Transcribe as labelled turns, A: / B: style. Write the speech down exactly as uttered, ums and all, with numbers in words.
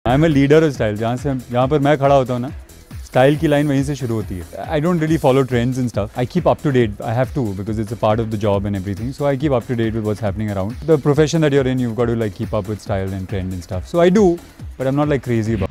A: I am a leader of style. जहाँ से जहाँ पर मैं खड़ा होता हूँ ना, स्टाइल की लाइन वहीं से शुरू होती है. I don't really follow trends and stuff. I keep up to date. I have to because it's a part of the job and everything. So I keep up to date with what's happening around the profession that you are in. You got to like keep up with style and trend and stuff. So I do, but I'm not like crazy about it.